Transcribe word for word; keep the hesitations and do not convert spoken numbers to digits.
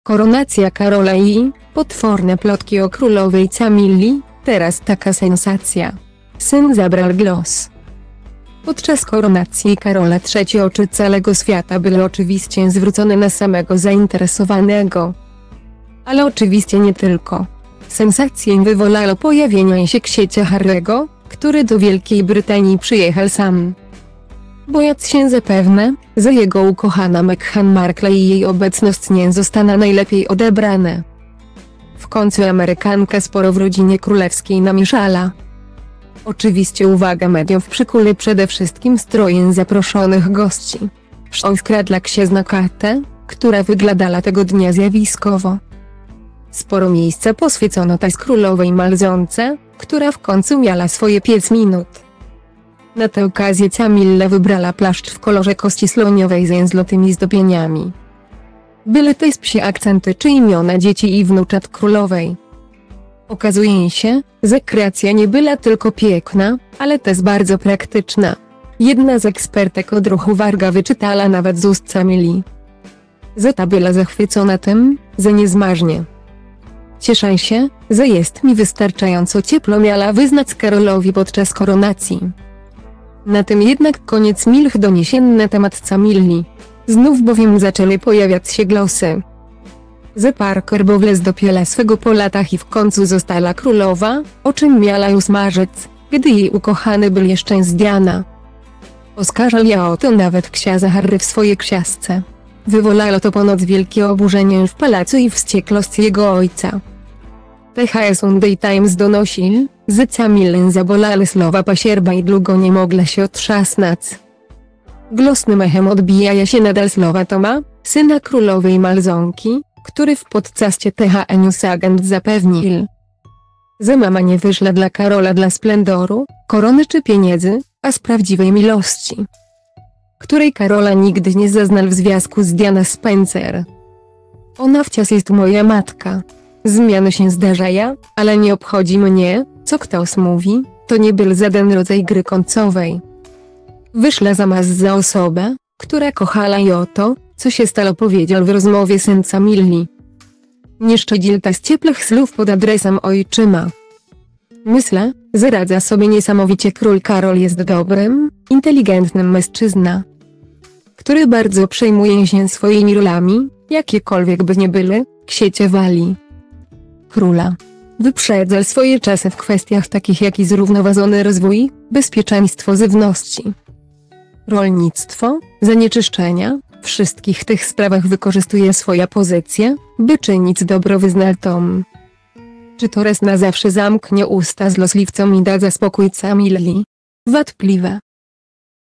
Koronacja Karola i potworne plotki o królowej Camilli, teraz taka sensacja. Syn zabrał głos. Podczas koronacji Karola trzeci oczy całego świata były oczywiście zwrócone na samego zainteresowanego. Ale oczywiście nie tylko. Sensację wywołało pojawienie się księcia Harry'ego, który do Wielkiej Brytanii przyjechał sam. Bojąc się zapewne, że jego ukochana Meghan Markle i jej obecność nie zostaną najlepiej odebrane. W końcu Amerykanka sporo w rodzinie królewskiej namieszala. Oczywiście uwaga mediów przykuli przede wszystkim strojem zaproszonych gości. Szczątka dla księżna Kate, która wyglądała tego dnia zjawiskowo. Sporo miejsca poświęcono też królowej Malzonce, która w końcu miała swoje pięć minut. Na tę okazję Camilla wybrała płaszcz w kolorze kości słoniowej z złotymi zdobieniami. Były też psie akcenty czy imiona dzieci i wnuczat królowej. Okazuje się, że kreacja nie była tylko piękna, ale też bardzo praktyczna. Jedna z ekspertek od ruchu Warga wyczytała nawet z ust Camilli. Zeta była zachwycona tym, że nie zmarznie. Cieszę się, że jest mi wystarczająco ciepło, miała wyznać Karolowi podczas koronacji. Na tym jednak koniec milch doniesień na temat Camilli. Znów bowiem zaczęły pojawiać się głosy, że Parker Bowles dopięła swego po latach i w końcu została królowa, o czym miała już marzyć, gdy jej ukochany był jeszcze z Diana. Oskarżał ja o to nawet księcia Harry w swojej książce. Wywołało to ponoć wielkie oburzenie w pałacu i wściekłość jego ojca. T H S Sunday Times donosił, że Camillę zabolały słowa pasierba i długo nie mogła się otrzasnąć. Głośnym echem odbija się nadal słowa Toma, syna królowej Malzonki, który w podcaście T H N News Agent zapewnił, że mama nie wyszła dla Karola dla splendoru, korony czy pieniędzy, a z prawdziwej miłości, której Karola nigdy nie zaznał w związku z Diana Spencer. Ona wciąż jest moja matka. Zmiany się zdarzają, ale nie obchodzi mnie, co ktoś mówi, to nie był żaden rodzaj gry końcowej. Wyszła zamiast za osobę, która kochała i o to, co się stało, powiedział w rozmowie syn Camilli. Nie szczędził też ciepłych słów pod adresem ojczyma. Myślę, że radza sobie niesamowicie. Król Karol jest dobrym, inteligentnym mężczyzna, który bardzo przejmuje się swoimi rolami, jakiekolwiek by nie były, księcia wali króla. Wyprzedzał swoje czasy w kwestiach takich jak i zrównoważony rozwój, bezpieczeństwo żywności, rolnictwo, zanieczyszczenia. W wszystkich tych sprawach wykorzystuje swoją pozycję, by czynić dobro wyznaltom. Czy to raz na zawsze zamknie usta złośliwcom i da za spokój Camilli? Wątpliwe.